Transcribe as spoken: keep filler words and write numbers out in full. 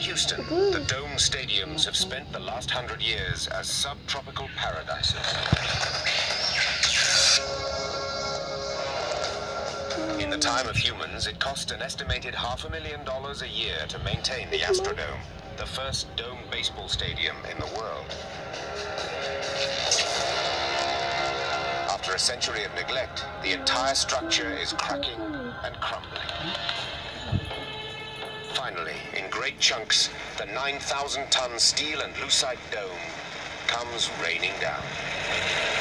Houston, the dome stadiums have spent the last hundred years as subtropical paradises. In the time of humans, it cost an estimated half a million dollars a year to maintain the Astrodome, the first dome baseball stadium in the world. After a century of neglect, the entire structure is cracking and crumbling. Finally, in great chunks, the nine thousand ton steel and lucite dome comes raining down.